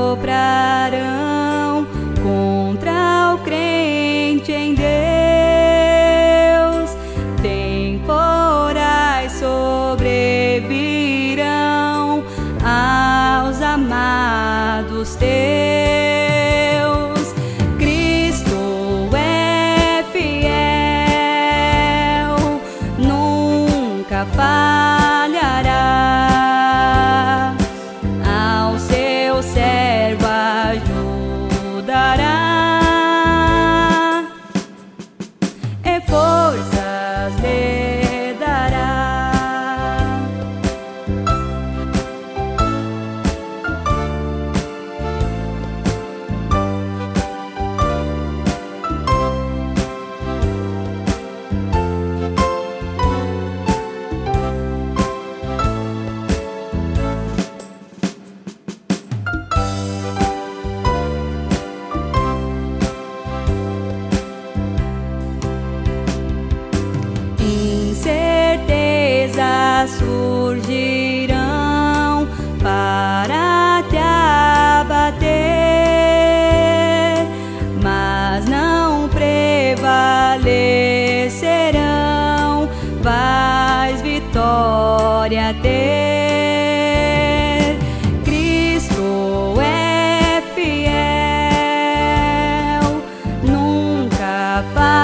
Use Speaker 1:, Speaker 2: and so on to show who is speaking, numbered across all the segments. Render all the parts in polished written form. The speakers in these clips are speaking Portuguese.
Speaker 1: soprarão contra o crente em Deus. Temporais sobrevirão aos amados teus. Cristo é fiel, nunca falhará. Ao seu servo ajudará, e forças lhe dará. Incertezas surgirão para te abater, mas não prevalecerão, vais vitória ter. Cristo é fiel, nunca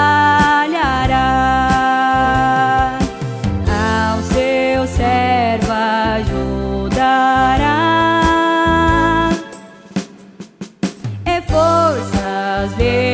Speaker 1: falhará. Ao seu servo ajudará, e forças lhe